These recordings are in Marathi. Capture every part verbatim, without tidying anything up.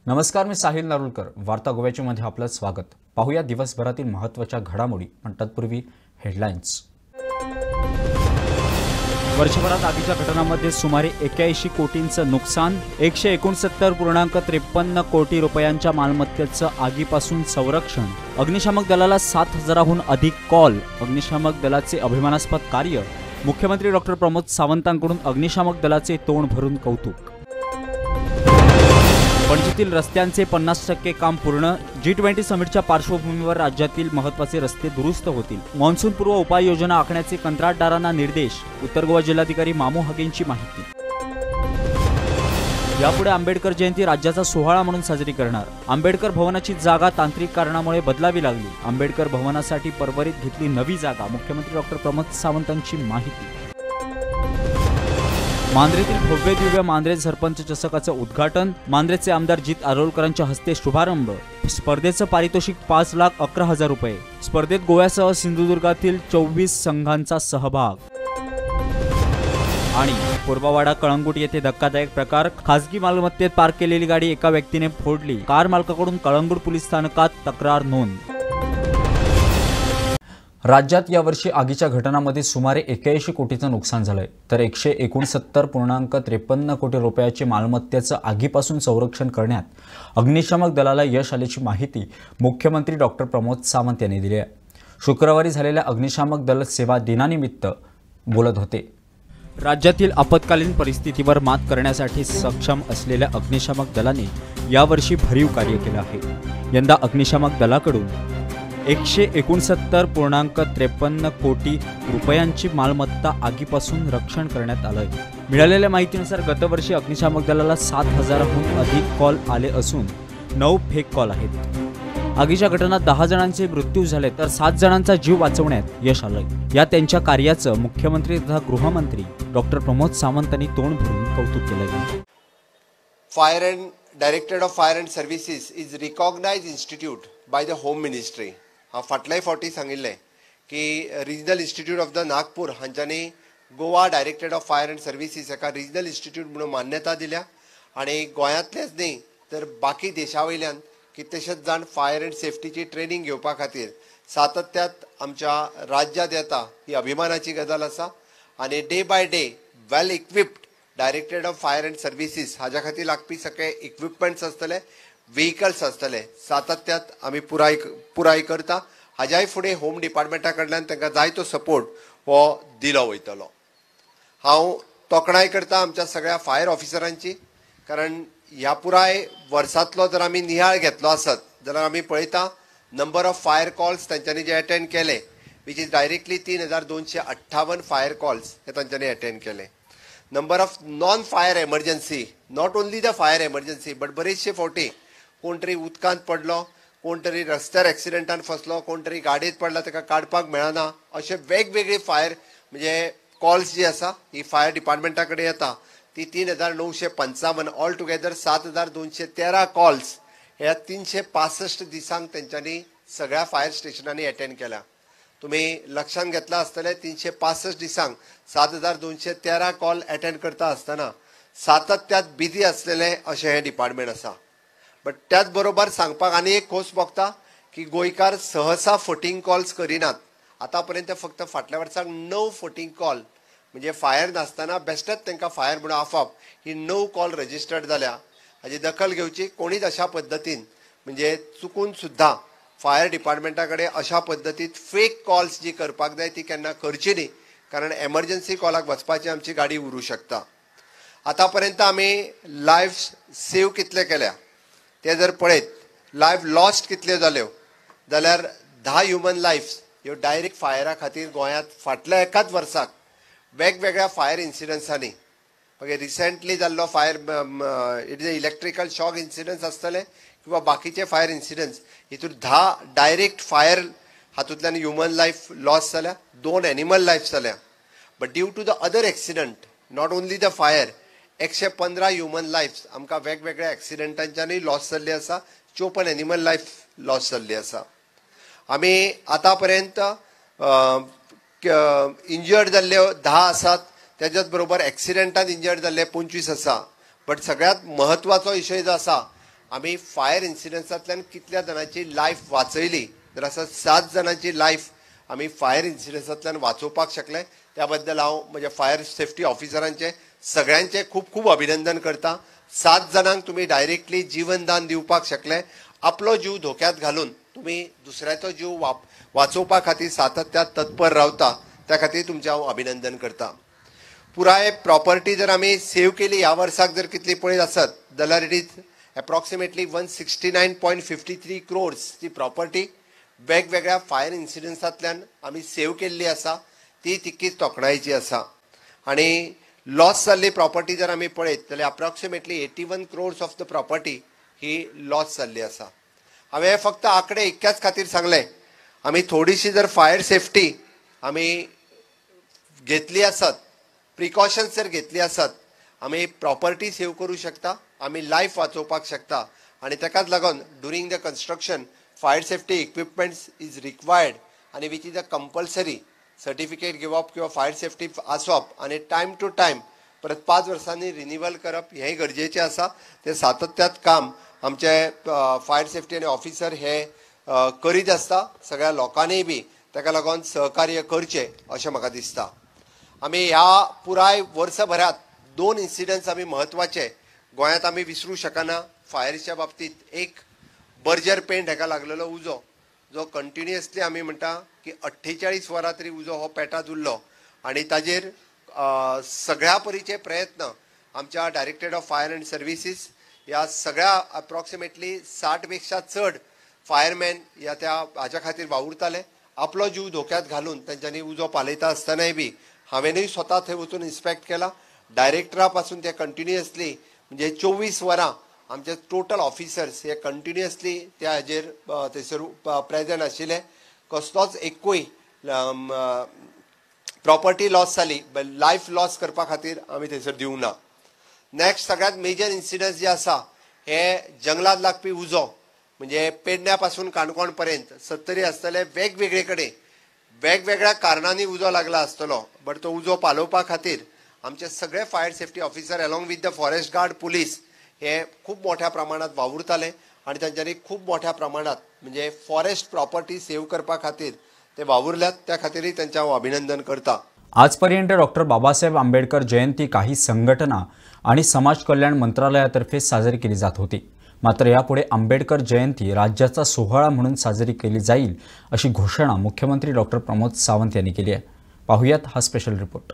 नमस्कार, मी साहिल नारुलकर. वार्ता गोव्याच्या मध्ये आपलं स्वागत. पाहूया दिवसभरातील महत्त्वाच्या घडामोडी, पण तत्पूर्वी हेडलाईन्स. वर्षभरात आगीच्या घटनांमध्ये सुमारे एक्याऐंशी कोटींचं नुकसान. एकशे एकोणसत्तर पूर्णांक त्रेपन्न कोटी रुपयांच्या मालमत्तेचं आगीपासून संरक्षण. अग्निशामक दलाला सात हजाराहून अधिक कॉल. अग्निशामक दलाचे अभिमानास्पद कार्य. मुख्यमंत्री डॉक्टर प्रमोद सावंतांकडून अग्निशामक दलाचे तोंड भरून कौतुक. पणजीतील रस्त्यांचे पन्नास टक्के काम पूर्ण. जी ट्वेंटी समिटच्या पार्श्वभूमीवर राज्यातील महत्त्वाचे रस्ते दुरुस्त होतील. मान्सूनपूर्व उपाययोजना आखण्याचे कंत्राटदारांना निर्देश. उत्तर गोवा जिल्हाधिकारी मामू हगेंची माहिती. यापुढे आंबेडकर जयंती राज्याचा सोहळा म्हणून साजरी करणार. आंबेडकर भवनाची जागा तांत्रिक कारणामुळे बदलावी लागली. आंबेडकर भवनासाठी परवरीत घेतली नवी जागा. मुख्यमंत्री डॉक्टर प्रमोद सावंतांची माहिती. मांद्रेतील भव्य दिव्य मांद्रे सरपंच चषकाचं उद्घाटन. मांद्रेचे आमदार जित आरोलकरांच्या हस्ते शुभारंभ. स्पर्धेचं पारितोषिक पाच लाख अकरा हजार रुपये. स्पर्धेत गोव्यासह सिंधुदुर्गातील चोवीस संघांचा सहभाग. आणि पूर्ववाडा कळंगूट येथे धक्कादायक प्रकार. खासगी मालमत्तेत पार्क केलेली गाडी एका व्यक्तीने फोडली. कार मालकाकडून कळंगूट पोलीस स्थानकात तक्रार नोंद. राज्यात यावर्षी आगीच्या घटनांमध्ये सुमारे एक्याऐंशी कोटीचं नुकसान झालंय, तर एकशे एकोणसत्तर पूर्णांक त्रेपन्न कोटी रुपयाचे मालमत्तेचं आगीपासून संरक्षण करण्यात अग्निशामक दलाला यश आल्याची माहिती मुख्यमंत्री डॉक्टर प्रमोद सावंत यांनी दिली आहे. शुक्रवारी झालेल्या अग्निशामक दल सेवा दिनानिमित्त बोलत होते. राज्यातील आपत्कालीन परिस्थितीवर मात करण्यासाठी सक्षम असलेल्या अग्निशामक दलाने यावर्षी भरीव कार्य केलं आहे. यंदा अग्निशामक दलाकडून एकशे एकोणसत्तर पूर्णांक त्रेपन्न कोटी रुपयांची मालमत्ता आगीपासून रक्षण करण्यात आलंय. मिळालेल्या माहितीनुसार गतवर्षी अग्निशामक दलाला सात हजाराहून अधिक कॉल आले असून नऊ फेक कॉल आहेत. आगीच्या घटनात दहा जणांचे मृत्यू झाले, तर सात जणांचा जीव वाचवण्यात यश आलंय. या त्यांच्या कार्याचं मुख्यमंत्री तथा गृहमंत्री डॉक्टर प्रमोद सावंतांनी तोंड भरून कौतुक केलंय. Fire and directorate of fire and services is recognised institute by the home ministry. हांव फाटल्याय फावटी सांगिल्लें की regional institute of the Nagpur हांच्यांनी Goa directorate of fire and services हाका रिजनल इन्स्टिट्यूट म्हणून मान्यता दिल्या. आनी गोंयांतलेच न्ही तर बाकी देशा वयल्यान कितलेशेच जाण फायर अँड सेफ्टीची ट्रेनिंग घेवपा खातीर सातत्यात आमच्या राज्यांत येता ही अभिमानाची गजाल आसा. आनी day by day well equipped directorate of fire and services हाज्या खातीर लागपी सगळे इक्विपमेंट्स आसतले, व्हेकल्स आसतले, सातत्यात आमी पुराय पुराय करता. हाज्याय फुडें होम डिपार्टमेंटा कडल्यान तांकां जाय तो सपोर्ट हो दिलो वयतलो. हांव तोखणाय करता आमच्या सगळ्या फायर ऑफिसरांची, कारण ह्या पुराय वर्सांतलो जर आमी नियाळ घेतलो आसत जाल्यार आमी पळयता नंबर ऑफ फायर कॉल्स तांच्यांनी जे अटेंड केले वीच इज डायरेक्टली तीन हजार दोनशे अठ्ठावन फायर कॉल्स हे तांच्यांनी अटेंड केले. Number of non fire emergency, not only the fire emergency but बरेचशे फावटी कोण तरी उदकांत पडलो, कोण तरी रस्त्यार एक्सिडेंटान फसलो, कोण तरी गाडयेंत पडला ताका काडपाक मेळना, अशे वेगवेगळे फायर म्हणजे कॉल्स जी आसा ही फायर डिपार्टमेंटा कडेन येता ती तीन हजार णवशे पंचावन ऑल टुगेदर सात हजार दोनशे तेरा कॉल्स ह्या तीनशे पासष्ट दिसांक तेंच्यांनी सगळ्या फायर स्टेशनांनी अटेंड केल्या. तुम्ही लक्षात घेतला आसतलें तीनशे पासष्ट दिसांक सात हजार दोनशे तेरा कॉल अटेंड करता आसतना सातत्यात बिजी आसलेले अशें हें डिपार्टमेंट आसा. बट त्याच बरोबर सांगपाक आनी एक खोस भोगता की गोंयकार सहसा फटींग कॉल्स करिनात. आतां पर्यंत फक्त फाटल्या वर्साक णव फटींग कॉल म्हणजे फायर नासतना बेश्टेच तांकां फायर म्हणून आफप ही णव कॉल रजिस्टर्ड जाल्या. हाची दखल घेवची कोणीच अशा पद्दतीन म्हणजे चुकून सुद्दां फायर डिपार्टमेंटा कडेन अशा पद्दतीन फेक कॉल्स जी करपाक जाय ती केन्ना करची न्ही, कारण एमर्जन्सी कॉलाक वचपाची आमची गाडी उरूं शकता. आतां पर्यंत आमी लायफ सेव कितले केल्या ते जर पळयत, लायफ लॉस्ट कितल्यो जाल्यो जाल्यार धा ह्युमन लायफ्स ह्यो डायरेक्ट फायरा खातीर गोंयांत फाटल्या एकाच वर्साक वेगवेगळ्या फायर इन्सिडंट्सांनी मागीर रिसेंटली जाल्लो fire it is electrical shock incidents आसतले किंवा बाकीचे फायर इन्सिडंट्स हितून धा डायरेक्ट फायर हातूंतल्यान ह्युमन लायफ लॉस जाल्या, दोन एनिमल लायफ्स जाल्या. But due to the other accident not only the fire एकशे पंदरा ह्युमन लायफ्स आमकां वेगवेगळ्या एक्सिडंटांच्यानूय लॉस जाल्ली आसा, चोपन्न एनिमल लायफ लॉस जाल्ली आसा. आमी आतां पर्यंत इंजर्ड जाल्ले धा आसात, त्याच्याच बरोबर एक्सिडेंटान इंजर्ड जाल्ले पंचवीस आसा. बट सगळ्यात महत्वाचो विषय जो आसा आमी फायर इन्सिडन्सांतल्यान कितल्या जाणांची लायफ वाचयली तर आसा सात जाणांची लायफ आमी फायर इन्सिडन्सांतल्यान वाचोवपाक शकले। त्या बद्दल हांव म्हज्या फायर सेफ्टी ऑफिसरांचे सगळ्यांचे खूब खूब अभिनंदन करता। सात जाणांक तुमी डायरेक्टली जीवनदान दिवपाक शकले। आपलो जीव धोक्यात घालून तुमी दुसऱ्याचो जीव वाप वाचोवपा खातीर सातत्यात तत्पर रावता, त्या खातीर तुमचें हांव अभिनंदन करता। पुराय प्रॉपर्टी जर आमी सेव केली ह्या वर्साक जर कितली पळयत आसत जाल्यार it is approximately one sixty nine point fifty three crores ची प्रॉपर्टी वेगवेगळ्या फायर इन्सिडन्सांतल्यान आमी सेव केल्ली आसा, ती तितकीच तोखणायची आसा। आनी लॉस जाल्ली प्रॉपर्टी जर आमी पळयत जाल्यार approximately eighty one crores of the property ही लॉस जाल्ली आसा। हांवें हे फक्त आंकडे इतक्याच खातीर सांगले, आमी थोडीशी जर फायर सेफ्टी आमी घेतली आसत, प्रिकॉशन्स जर घेतली आसत, आमी प्रॉपर्टी सेव करूं शकता, आमी लायफ वाचोवपाक शकता। आनी ताकाच लागून during the construction fire safety equipments is required आनी which is a compulsory certificate घेवप किंवा फायर सेफ्टी आसप आनी टायम टू टायम परत पांच वर्सांनी रिन्युवल करप हेंय गरजेचें आसा। ते सातत्यात काम आमचे फायर सेफ्टी आनी ऑफिसर हे करीत आसता। सगळ्या लोकांनी बी ताका लागून सहकार्य करचें अशें म्हाका दिसता। आमी ह्या पुराय वर्सभरात दोन इन्सिडंट्स आमी म्हत्वाचे गोंयांत आमी विसरूं शकना फायरच्या बाबतींत। एक बर्जर पेंट हेका लागलेलो उजो जो कंटिन्युअसली आमी म्हणटा की अठ्ठेचाळीस वरां तरी उजो हो पेटात उरलो आनी ताजेर सगळ्या परीचे प्रयत्न आमच्या directorate of fire and services ह्या सगळ्या अप्रॉक्सिमेटली साठ पेक्षा चड फायरमॅन ह्या त्या हाच्या खातीर वावुरताले। आपलो जीव धोक्यात घालून तांच्यांनी उजो पालयता आसतनाय बी हांवेनूय स्वता थंय वचून इन्स्पेक्ट केला। डायरेक्टरा पासून ते कंटिन्युअसली म्हणजे चोवीस वरां आमचे टोटल ऑफिसर्स हे कंटिन्युअसली त्या हाजेर थंयसर प्रेजेंट आशिल्ले। कसलोच एकूय प्रॉपर्टी लॉस जाली लायफ लॉस करपा खातीर आमी थंयसर दिवंक ना। नेक्स्ट सगळ्यांत मेजर इन्सिडंट्स जे आसा हे जंगलात लागपी उजो म्हणजे पेडण्या पासून काणकोण पर्यंत सत्तरी आसतले वेगवेगळे कडेन वेगवेगळ्या कारणांनी उजो लागला आसतलो, बट तो उजो पालोवपा खातीर आमचे सगळे fire safety officer along with the forest guard police हे खूब मोठ्या प्रमाणात वावुरताले आनी तांच्यांनी खूब मोठ्या प्रमाणात म्हणजे फॉरेस्ट प्रॉपर्टी सेव करपा खातीर ते वावुरल्यात, त्या खातीरय तांचें हांव अभिनंदन करता। आजपर्यंत डॉक्टर बाबासाहेब आंबेडकर जयंती काही संघटना आणि समाज कल्याण मंत्रालयातर्फे साजरी केली जात होती। मात्र यापुढे आंबेडकर जयंती राज्याचा सोहळा म्हणून साजरी केली जाईल अशी घोषणा मुख्यमंत्री डॉक्टर प्रमोद सावंत यांनी केली आहे। पाहुयात हा स्पेशल रिपोर्ट।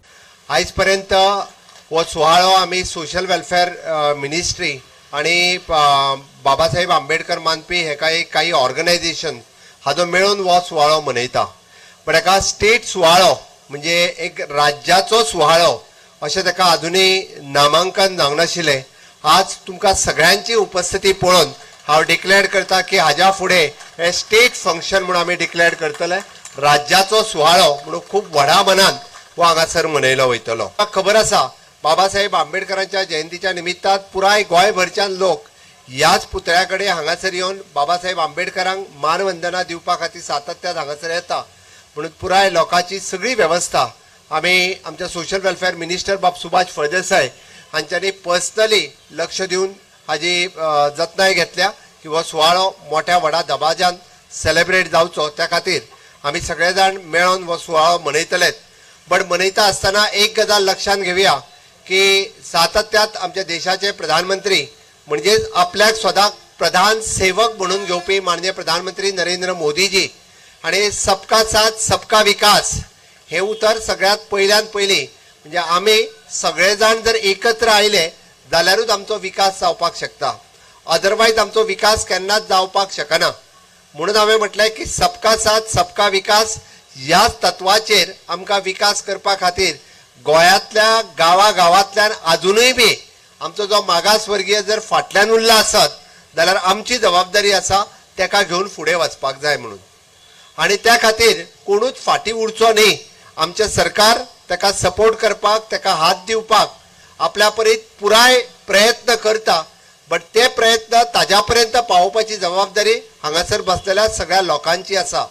आजपर्यंत हो सुवाळो आमी सोशल वेलफेअर मिनिस्ट्री आणि बाबासाहेब आंबेडकर मानपी हे काही काही ऑर्गनायझेशन हाजो मेळून हो सुवाळो मनयता, पण एका स्टेट सुवाळो म्हणजे एक राज्याचो सुवाळो अशें ताका अजुनूय नामांकन जावंक नाशिल्लें। आज तुमकां सगळ्यांची उपस्थिती पळोवन हांव डिक्लेअर करता की हाज्या फुडें हे स्टेट फंक्शन म्हणून आमी डिक्लेअर करतले। राज्याचो सुवाळो म्हणून खूब व्हडा मनान हो हांगासर मनयलो वयतलो। खबर आसा बाबासाहेब आंबेडकरांच्या जयंतीच्या निमित्तान पुराय गोंयभरच्यान लोक ह्याच पुतळ्या कडेन हांगासर येवन बाबासाहेब आंबेडकरांक मानवंदना दिवपा खातीर सातत्यान हांगासर येता, म्हणून पुराय लोकांची सगळी वेवस्था आमी आमच्या सोशल वेलफेअर मिनिस्टर बाब सुभाष फळदेसाय हांच्यांनी पर्सनली लक्ष दिवन हाजी जतनाय घेतल्या की हो सुवाळो मोठ्या व्हडा दबाज्यान सेलेब्रेट जावचो, त्या खातीर आमी सगळे जाण मेळोन हो सुवाळो मनयतलेत। पण मनयता आसतना एक गजाल लक्षांत घेवया की सातत्यात आमच्या देशाचे प्रधानमंत्री म्हणजे आपल्याक सदांच प्रधान सेवक म्हणून घेवपी माननीय प्रधानमंत्री नरेंद्र मोदीजी आणि सबका साथ सबका विकास हे उतर सगळ्यात पयल्यान पयली म्हणजे आमी सगळे जाण जर एकत्र आयले जाल्यारूच आमचो विकास जावपाक शकता, अदरवायज आमचो विकास केन्नाच जावपाक शकना। म्हणून हांवें म्हटलें की सबका साथ सबका विकास ह्याच तत्वाचेर आमकां विकास करपा खातीर गोंयांतल्या गांवा गांवांतल्यान अजुनूय बी आमचो जो मागासवर्गीय जर फाटल्यान उरला आसत जाल्यार आमची जबाबदारी आसा ताका घेवन फुडें वचपाक जाय म्हणून। आनी त्या खातीर कोणूच फाटीं उरचो न्ही, आमचें सरकार ताका सपोर्ट करपाक ताका हात दिवपाक आपल्या परीत पुराय प्रयत्न करता, बट ते प्रयत्न ताज्या पर्यंत पावोवपाची जबाबदारी हांगासर बसलेल्या सगळ्या लोकांची आसा।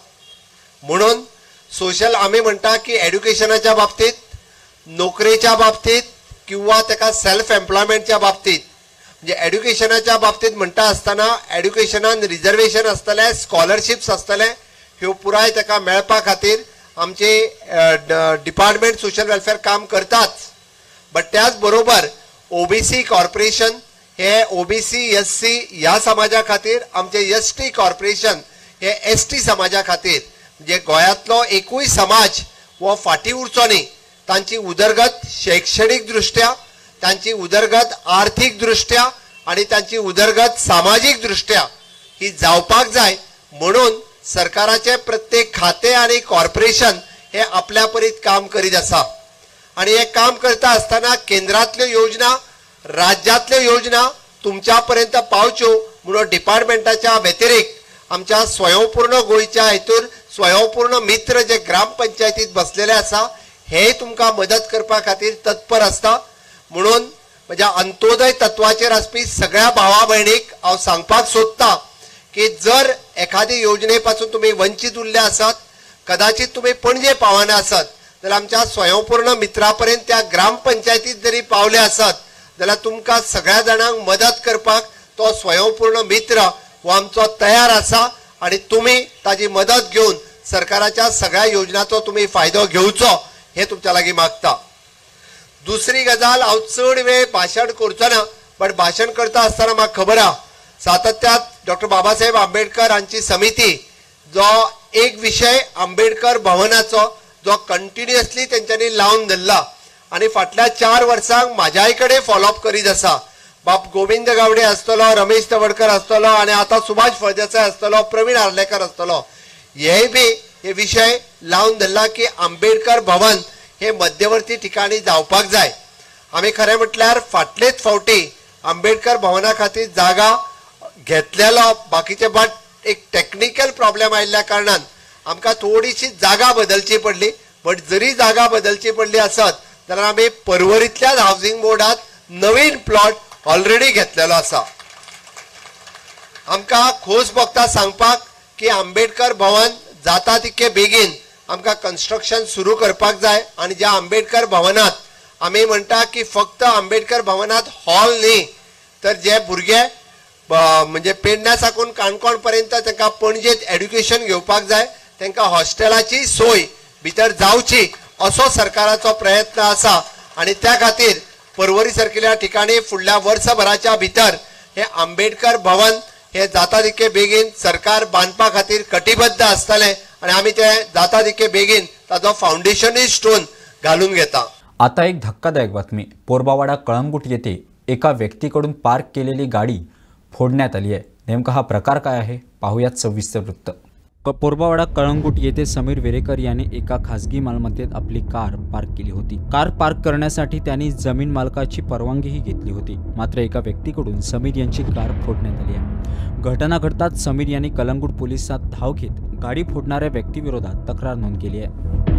म्हणून सोशल आमी म्हणटा की एड्युकेशनाच्या बाबतीत, नोकरेच्या बाबतीत किंवा ताका सेल्फ एम्प्लॉयमेंटच्या बाबतीत म्हणजे एड्युकेशनाच्या बाबतीत म्हणटा आसतना एड्युकेशनान रिजर्वेशन आसतले, स्कॉलरशिप्स आसतले, ह्यो पुराय ताका मेळपा खातीर आमचे डिपार्टमेंट सोशल वेलफेअर काम करतात. बट त्याच बरोबर ओबीसी कॉर्पोरेशन हे ओबीसी एस सी ह्या समाजा खातीर, आमचे एस टी कॉर्पोरेशन हे एस टी समाजा खातीर, म्हणजे गोंयांतलो एकूय समाज वो फाटी उरचो न्ही. तांची उदरगत शैक्षणीक दृश्ट्या, तांची उदरगत आर्थीक दृश्ट्या आणि तांची उदरगत सामाजीक दृश्ट्या ही जावपाक जाय म्हणून सरकाराचे प्रत्येक खाते आणि कॉर्पोरेशन हे आपल्या परीत काम करीत आसा. आणि हे काम करता आसतना केंद्रातल्यो योजना, राज्यातल्यो योजना तुमच्या पर्यंत पावच्यो म्हणून डिपार्टमेंटाच्या व्यतिरिक्त आमच्या स्वयंपूर्ण गोंयच्या हेतून स्वयंपूर्ण मित्र जे ग्रामपंचायतीत बसलेले आसा हे तुमकां मदत करपा खातीर तत्पर आसता. म्हणून म्हज्या अंत्योदय तत्वाचेर आसपी सगळ्या भावा भयणीक हांव सांगपाक सोदतां की जर एखादी योजने पासून तुम्ही वंचित उरले आसात, कदाचित तुम्ही पणजे पावना आसात, जाल्यार आमच्या स्वयंपूर्ण मित्रापर्यंत त्या ग्रामपंचायतीत जरी पावले आसात जाल्यार तुमकां सगळ्या जाणांक मदत करपाक तो स्वयंपूर्ण मित्र हो आमचो तयार आसा आणि तुम्ही ताची मदत घेवन सरकाराच्या सगळ्या योजनांचो तुम्ही फायदो घेवचो हे तुमच्या लागीं मागता. दुसरी गजाल, हांव चड वेळ भाशण करचो ना, बट भाशण करता आसतना म्हाका खबर आहा सातत्यात डॉक्टर बाबासाहेब आंबेडकर हांची समिती जो एक विषय आंबेडकर भवनाचो जो कंटिन्युअसली तेंच्यांनी लावन धरला आणि फाटल्या चार वर्सांक म्हाज्याय कडेन फॉलोअप करीत आसा. बाब गोविंद गावडे आसतलो, रमेश तवडकर आसतलो आणि आता सुभाष फळदेसाय आसतलो, प्रवीण आर्लेकर आसतलो, हेय बी हे विषय लावन धरला की आंबेडकर भवन हे मध्यवर्ती ठिकाणी जावपाक जाय. आमी खरें म्हटल्यार फाटलेच फावटी आंबेडकर भवना खातीर जागा घेतलेलो, बाकीचे बट एक टेक्निकल प्रॉब्लेम आयिल्ल्या कारणान आमकां थोडीशी जागा बदलची पडली. बट जरी जागा बदलची पडली आसत जाल्यार आमी पर्वरींतल्याच हावसिंग बोर्डात नवीन प्लॉट ऑलरेडी घेतलेलो आसा. आमकां खोस भोगता सांगपाक की आंबेडकर भवन जाता तितके बेगीन आमकां कन्स्ट्रक्शन सुरू करपाक जाय. आणि ज्या आंबेडकर भवनात आमी म्हणटा की फक्त आंबेडकर भवनात हॉल न्ही तर जे भुरगे म्हणजे पेडण्या साकून काणकोण पर्यंत तांकां पणजेत एड्युकेशन घेवपाक जाय, तांकां हॉस्टेलाची सोय भितर जावची असो सरकाराचो प्रयत्न आसा. आणि त्या खातीर पर्वरी सारकिल्या ठिकाणी फुडल्या वर्सभराच्या भितर हे आंबेडकर भवन हे जाता तितके बेगीन सरकार बांदपा खातीर कटिबद्ध आसतले आणि आमी ते जाता तितके बेगीन ताजो फाउंडेशनूय स्टोन घालून घेता. आता एक धक्कादायक बातमी. पोरबावाडा कळंगूट येथे एका व्यक्तीकडून पार्क केलेली गाडी फोडण्यात आली आहे. नेमका हा प्रकार काय आहे पाहूयात सविस्तर वृत्त. पोरबावाडा कळंगूट येथे समीर वेरेकर यांनी एका खासगी मालमत्तेत आपली कार पार्क केली होती. कार पार्क करण्यासाठी त्यांनी जमीन मालकाची परवानगीही घेतली होती. मात्र एका व्यक्तीकडून समीर यांची कार फोडण्यात आली आहे. घटना घडताच समीर यांनी कळंगूट पोलिसात धाव घेत गाडी फोडणाऱ्या व्यक्तीविरोधात तक्रार नोंद केली आहे.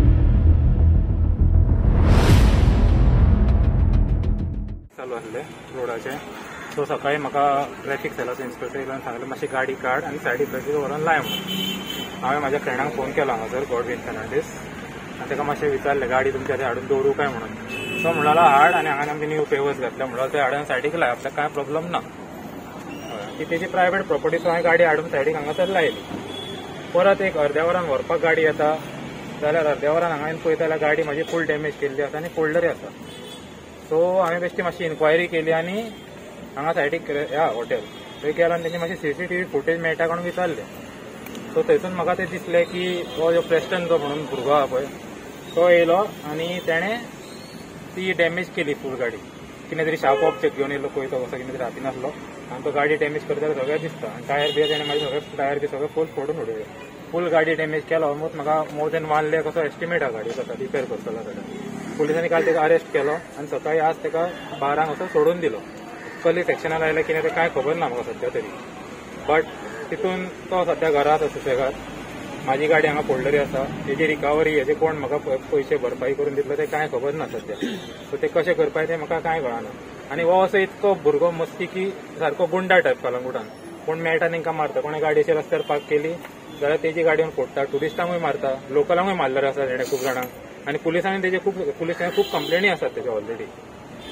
चालू आसले रोडाचे सो सकाळी म्हाका ट्रॅफिक सेलाचो इन्स्पेक्टर येयलो आनी सांगलें मातशी गाडी काड आनी सायडीक ब्रेकीर व्हरून लाय म्हणून. हांवें म्हाज्या फ्रेंडाक फोन केलो हांगासर गॉडविन फेर्नांडीस आनी ताका मातशें विचारलें गाडी तुमच्या थंय हाडून दवरूं काय म्हणून. सो म्हणलो हाड आनी हांगा आमचे न्यू पेवर्स घातले म्हणलो ते हाडून सायडीक लाय, आपल्याक कांय प्रॉब्लम ना. ती तेजी प्रायवेट प्रॉपर्टी सो हांवें गाडी हाडून सायडीक हांगासर लायली. परत एक अर्द्या वरान व्हरपाक गाडी येता जाल्यार अर्द्या वरान हांगा पळयता जाल्यार गाडी म्हाजी फूल डॅमेज केल्ली आसा आनी फोल्डरय आसा. सो हांवें बेश्टी मातशी इन्क्वायरी केली आनी हांगा सायडीक ह्या हॉटेल थंय गेलो आनी तेंची मातशी सीसीटीव्ही फुटेज मेळटा काणून विचारलें. सो थंयसून म्हाका तें दिसलें की तो जो प्रेस्टन जो म्हणून भुरगो आहा पळय तो येयलो आनी तेणें ती डॅमेज केली फूल गाडी. कितें तरी शार्प ऑब्जेक्ट घेवन येयलो पळय तो कसो कितें तरी हातीन आसलो आनी तो गाडी डॅमेज करता सगळें दिसता. आनी टायर बी तेणें म्हाजे सगळे टायर बी सगळे फूल फोडून उडयले. फूल गाडी डॅमेज केलो. ऑलमोस्ट म्हाका मोर देन वन लॅक कसो एस्टिमेट आहा गाडी कसो रिपेर करतलो जाल्यार. पुलिसांनी काल ताका अरेस्ट केलो आनी सकाळी आज ताका बारांक असो सोडून दिलो. कली सेक्शनार आयल्या कितें तें कांय खबर ना म्हाका सध्या तरी. बट तितून तो सध्या घरा आसा सुसेगाद. म्हाजी गाडी हांगा फोल्डरी आसा, तेजी रिकवरी हेजे कोण म्हाका पयशे भरपाई करून दितलो तें कांय खबर ना सध्या. सो ते कशें करपाय तें म्हाका कांय कळना. आनी हो असो इतको भुरगो मस्ती की सारको गुंडा टायप कलंगुटान. कोण मेळटा तांकां मारता. कोणें गाडयेचेर रस्त्यार पार्क केली जाल्यार तेजी गाडयोन फोडटा. ट्युरिस्टांकूय मारता, लोकलांकूय मारलेले आसा तेणें खूब जाणांक. आनी पुलिसांनी तेजे खूब पुलिसांनी खूब कंप्लेनी आसात तेजे ऑलरेडी.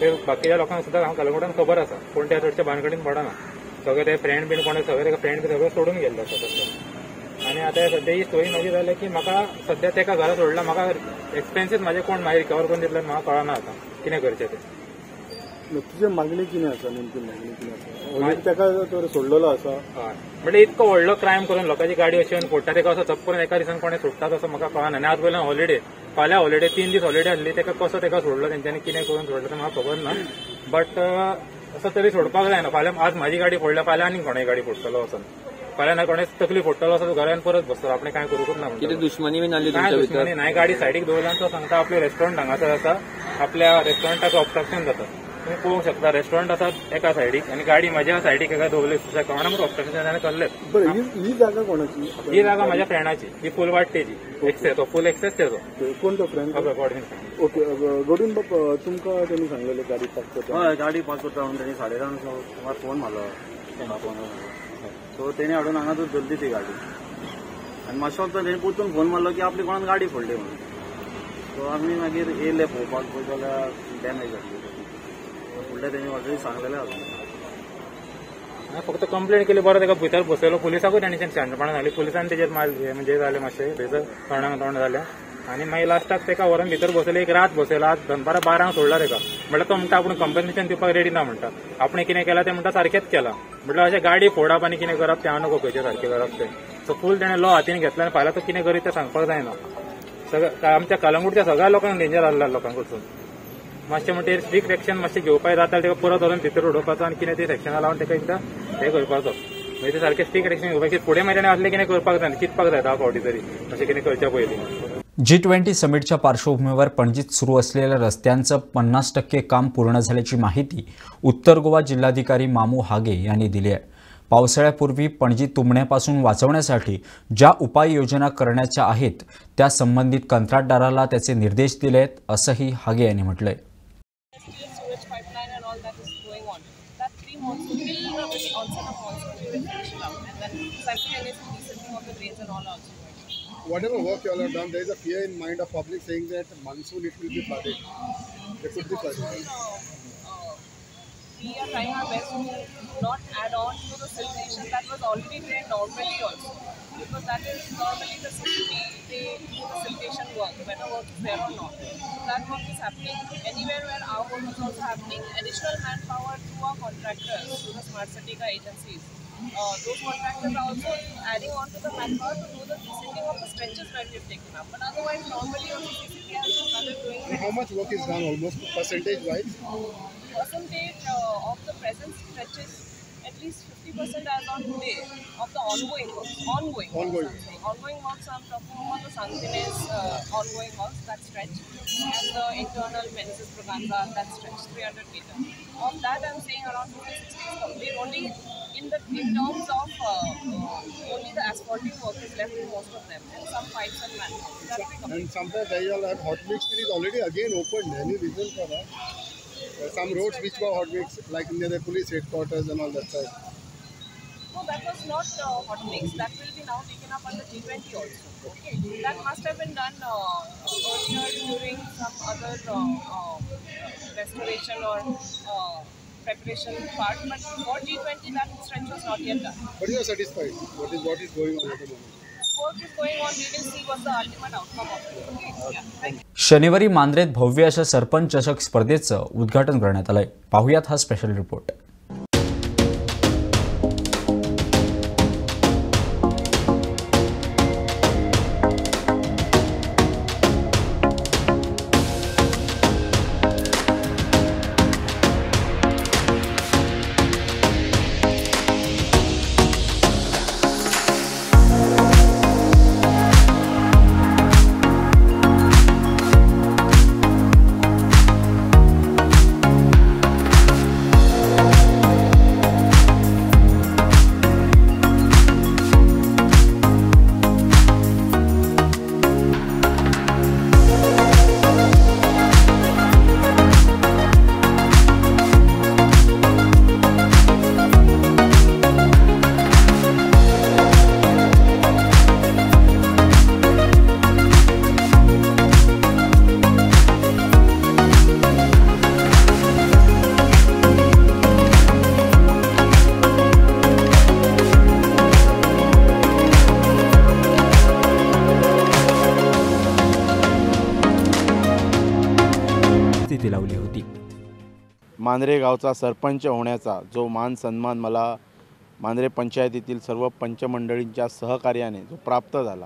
ते बाकीच्या लोकांक सुद्दां हांव कलंगुटान खबर आसा पूण त्या चडच्या भानगडीन पडना सगळे ते फ्रेंड बीन कोणी सगळे फ्रेंड बी सगळे सोडून गेल्लो आसा तसो आनी आतां सद्या ही स्टोरी म्हाजी जाल्या की म्हाका सद्या तेका घरा सोडला म्हाका एक्सपेन्सीस म्हाजे कोण मागीर रिकवर करून दितले म्हाका कळना आतां कितें करचें तें तुझे मागणी कितें आसा नेमकी मागणी कितें आसा ऑलरेडी तेका तर सोडलेलो आसा हय म्हणजे इतको व्हडलो क्रायम करून लोकांची गाडी अशी येवन फोडटा तेका असो चप करून एका दिसान कोणें सोडटा तसो म्हाका कळना आनी आज पयलीं हॉलिडे फाल्यां हॉलिडे तीन दीस हॉलिडे आसली तेका कसो तेका सोडलो तेंच्यांनी कितें करून सोडलो तें म्हाका खबर ना बट असो तरी सोडपाक जायना फाल्यां आज म्हाजी गाडी फोडल्या फाल्यां आनीक कोणें गाडी फोडटलो वचून फाल्यां ना कोणें तकली फोडटलो असो घरान परत बसतलो आपणें कांय करूंकच ना कितें दुश्मनी बीन आसली काय तुमच्या दुश्मनी भितर नाही गाडी सायडीक दवरल्यान तो सांगता आपले रेस्टॉरंट हांगासर आसा आपल्या रेस्टॉरंटाक ऑब्स्ट्रक्शन जाता तुम्ही पळोवंक शकता रेस्टॉरंट आसा एका सायडीक आनी गाडी म्हाज्या सायडीक एका दवरली दुसऱ्या कारणाक ऑब्स्ट्रक्शन ताणें केल्लें बरं ही ही जागा कोणाची ही जागा म्हाज्या फ्रेंडाची ही फूल वाटतेची एक्सेस तो फूल एक्सेस तेजो कोण तो फ्रेंड ओके गॉडविन ओके गोडून बाप तुमकां त्यांनी सांगलेले गाडी पार्क करता हय गाडी पास करता म्हणून त्यांनी साडे धांक सुमार फोन मारलो सो तेणी हाडून हांगा धरली ती गाडी आनी मातसो तेणी परतून फोन मारलो की आपली कोणान गाडी फोडली म्हणून सो आमी मागीर येयले पळोवपाक पळय जाल्यार डॅमेज जाल्ली फुडले तेणी ऑलरेडी सांगलेले आसा फक्त कंप्लेंट केली बरो तेका भितर बसयलो पुलिसाकूय तांणी शांतपणां जाली पुलिसान तेजेर मार म्हणजे जालें मातशें थंयसर तोंडाक तोंड जालें आनी मागीर लास्टाक तेका व्हरून भितर बसयलो एक रात बसयलो आज दनपारा बारांक सोडला तेका म्हटल्यार तो म्हणटा आपूण कंपन्सेशन दिवपाक रेडी ना म्हणटा आपणें कितें केलां तें म्हणटा सारकेंच केलां म्हटल्यार अशें गाडी फोडप आनी कितें करप तें हांव नको खंयचें सारकें करप तें सो फूल तेणें लॉ हातीन घेतला आनी फाल्यां तो कितें करीत तें सांगपाक जायना सगळें आमच्या कलंगूटच्या सगळ्या लोकांक डेंजर आसला लोकां कडसून मातशें म्हणटा स्ट्रिक्ट एक्शन मातशें घेवपाक जाता तेका परत व्हरून भितर उडोवपाचो आनी कितें ते सेक्शनां लावन तेका एकदां हें करपाचो मागीर ते सारकें स्ट्रिक्ट एक्शन घेवपाक फुडें मागीर ताणें असलें कितें करपाक जाय चिंतपाक जाय धा फावटी तरी अशें कितें करच्या पयलीं जी ट्वेंटी समिटच्या पार्श्वभूमीवर पणजीत सुरू असलेल्या रस्त्यांचं पन्नास टक्के काम पूर्ण झाल्याची माहिती उत्तर गोवा जिल्हाधिकारी मामू हागे यांनी दिली आहे पावसाळ्यापूर्वी पणजी तुंबण्यापासून वाचवण्यासाठी ज्या उपाययोजना करण्याच्या आहेत त्या संबंधित कंत्राटदाराला त्याचे निर्देश दिले आहेत असंही हागे यांनी म्हटलंय Whatever work you all have done, there is a fear in mind of public saying that monsoon it will be flooded. It could be flooded. We are trying our best to not add on to the siltation that was already there normally also. Because that is normally the city, they do the siltation work, whether work is there or not. So that work is happening. Anywhere where our work is also happening, additional manpower through our contractors, through the Smart City agencies. Uh, those contractors are also adding on to the manpower to do the descending of the stretches that we have taken up. But otherwise, normally also C C T has started doing And how much work is done almost percentage wise? percentage uh, of the present stretches, at least fifty percent as on today of the ongoing works. Ongoing. Ongoing. Works, I'm saying. Ongoing works. I'm talking about the Sangines uh, ongoing works that stretch, and the internal Meneses Braganza that stretch, three hundred meters. Of that, I'm saying around fifty to sixty is complete. Only in the in terms of uh, uh, only the asphalting work is left in most of them, and some pipes and manholes. That will be complete. And sometimes they all have hot mix is already again opened. Any reason for that? Uh, some roads which were hot mix, like near the police headquarters and all that side. No, that was not uh, hot mix. That will be now taken up under G twenty also. Okay, that must have been done uh, earlier during some other uh, uh, restoration or uh, preparation part. But for G twenty, that stretch was not yet done. But you are satisfied? What is what is going on at the moment? Work is going on. We will see what's the ultimate outcome of it. Okay, yeah. Thank you. शनिवारी मांद्रेत भव्य अशा सरपंच चषक स्पर्धेचं उद्घाटन करण्यात आलंय पाहुयात हा स्पेशल रिपोर्ट मांजरे गावचा सरपंच होण्याचा जो मान सन्मान मला मांजरे पंचायतीतील सर्व पंचमंडळींच्या सहकार्याने जो प्राप्त झाला,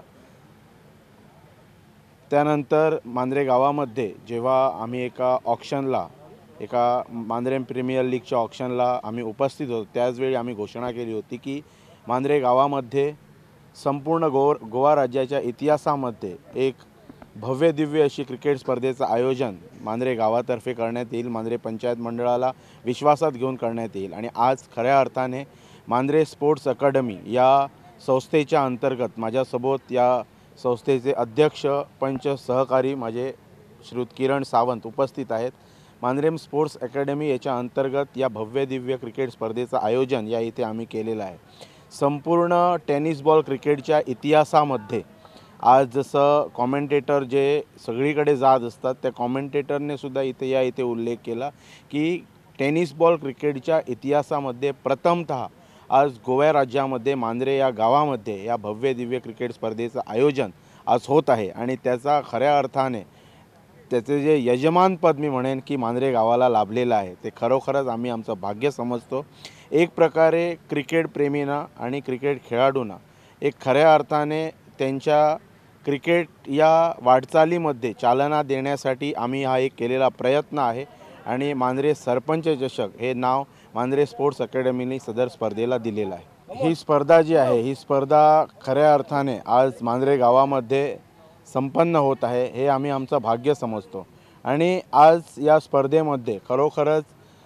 त्यानंतर मांजरे गावामध्ये जेव्हा आम्ही एका ऑक्शनला एका मांजरे प्रीमियर लीगच्या ऑक्शनला आम्ही उपस्थित होतो, त्याचवेळी आम्ही घोषणा केली होती की मांजरे गावामध्ये संपूर्ण गो गोवा राज्याच्या इतिहासामध्ये एक भव्य दिव्य अशी क्रिकेट स्पर्धेचं आयोजन मांजरे गावातर्फे करण्यात येईल, मांजरे पंचायत मंडळाला विश्वासात घेऊन करण्यात येईल। आणि आज खऱ्या अर्थाने मांजरे स्पोर्ट्स अकादमी या संस्थेच्या अंतर्गत माझ्यासोबत या संस्थेचे अध्यक्ष पंच सहकारी माझे श्रीयुत किरण सावंत उपस्थित आहेत। मांजरे स्पोर्ट्स अकादमी याच्या अंतर्गत या भव्य दिव्य क्रिकेट स्पर्धेचं आयोजन या इथे आम्ही केलेलं आहे। संपूर्ण टेनिस बॉल क्रिकेटच्या इतिहासामध्ये आज जसं कॉमेंटेटर जे सगळीकडे जात असतात, त्या कॉमेंटेटरने सुद्धा इथे या इथे उल्लेख केला की टेनिस बॉल क्रिकेटच्या इतिहासामध्ये प्रथमतः आज गोवा राज्यामध्ये मांजरे या गावामध्ये या भव्य दिव्य क्रिकेट स्पर्धेचं आयोजन आज होत आहे। आणि त्याचा खऱ्या अर्थाने त्याचे जे यजमानपद मी म्हणेन की मांजरे गावाला लाभलेलं आहे, ते खरोखरच आम्ही आमचं भाग्य समजतो। एक प्रकारे क्रिकेट प्रेमींना आणि क्रिकेट खेळाडूंना एक खऱ्या अर्थाने त्यांच्या क्रिकेट या वाटचालीमध्ये चालना देण्यासाठी आम्ही हा एक केलेला प्रयत्न आहे। आणि मांजरे सरपंच चषक हे नाव मांजरे स्पोर्ट्स अकादमीने सदर स्पर्धेला दिलेलं आहे। ही स्पर्धा जी आहे ही स्पर्धा खऱ्या अर्थाने आज मांजरे गावामध्ये संपन्न होत आहे, हे आम्ही आमचं भाग्य समजतो। आणि आज या स्पर्धेमध्ये खरोखरच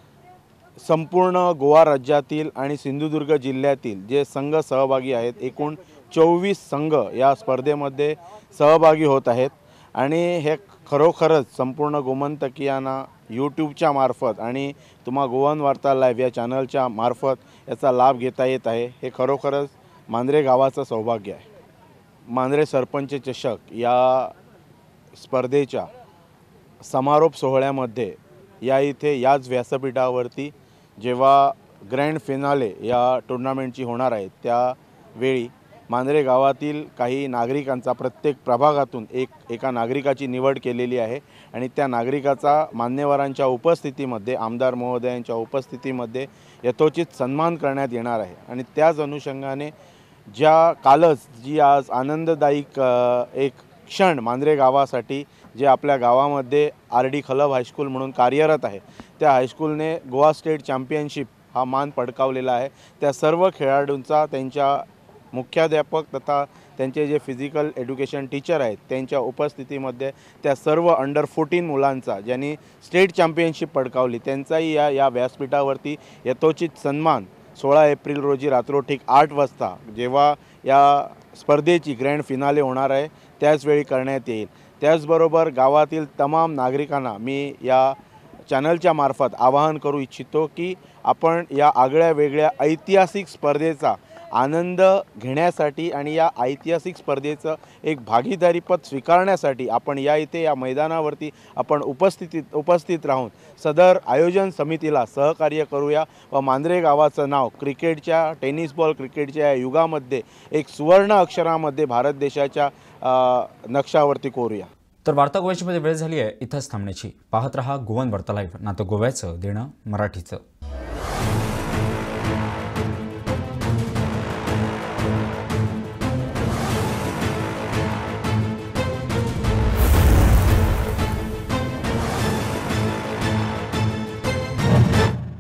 संपूर्ण गोवा राज्यातील आणि सिंधुदुर्ग जिल्ह्यातील जे संघ सहभागी आहेत, एकूण चोवीस संघ या स्पर्धेमध्ये सहभागी होत आहेत। आणि हे खरोखरच संपूर्ण गोमंतकीयांना यूट्यूबच्या मार्फत आणि तुम्हा गोवन वार्ता लाईव्ह या चॅनलच्या मार्फत याचा लाभ घेता येत आहे, हे खरोखरच मांजरे गावाचं सौभाग्य आहे। मांजरे सरपंच चषक या स्पर्धेच्या समारोप सोहळ्यामध्ये या इथे याच व्यासपीठावरती जेव्हा ग्रँड फिनाले या टुर्नामेंटची होणार आहे, त्यावेळी मांजरे गावातील काही नागरिकांचा प्रत्येक प्रभागातून एक एका नागरिकाची निवड केलेली आहे। आणि त्या नागरिकाचा मान्यवरांच्या उपस्थितीमध्ये आमदार महोदयांच्या उपस्थितीमध्ये यथोचित सन्मान करण्यात येणार आहे। आणि त्याच अनुषंगाने ज्या कालच जी आज आनंददायक एक क्षण मांजरे गावासाठी जे आपल्या गावामध्ये आर डी खलब हायस्कूल म्हणून कार्यरत आहे, त्या हायस्कूलने गोवा स्टेट चॅम्पियनशिप हा मान पटकावलेला आहे। त्या सर्व खेळाडूंचा त्यांच्या मुख्याध्यापक तथा त्यांचे जे फिजिकल एज्युकेशन टीचर आहेत त्यांच्या उपस्थितीमध्ये त्या सर्व अंडर फोर्टीन मुलांचा ज्यांनी स्टेट चॅम्पियनशिप पटकावली त्यांचाही या या व्यासपीठावरती यथोचित सन्मान सोळा एप्रिल रोजी रात्रोठीक आठ वाजता जेव्हा या स्पर्धेची ग्रँड फिनाले होणार आहे त्याचवेळी करण्यात येईल। त्याचबरोबर गावातील तमाम नागरिकांना मी या चॅनलच्या मार्फत आवाहन करू इच्छितो की आपण या आगळ्या वेगळ्या ऐतिहासिक स्पर्धेचा आनंद घेण्यासाठी आणि या ऐतिहासिक स्पर्धेचं एक भागीदारीपद स्वीकारण्यासाठी आपण या इथे या मैदानावरती आपण उपस्थितीत उपस्थित राहून सदर आयोजन समितीला सहकार्य करूया व मांजरे गावाचं नाव क्रिकेटच्या टेनिस बॉल क्रिकेटच्या या युगामध्ये एक सुवर्ण अक्षरामध्ये भारत देशाच्या नक्षावरती कोरूया। तर वार्ता गोव्याची मध्ये वेळ झाली आहे इथंच थांबण्याची। पाहत रहा गोवन वार्ता लाईव्ह, नातं गोव्याचं देणं मराठीचं।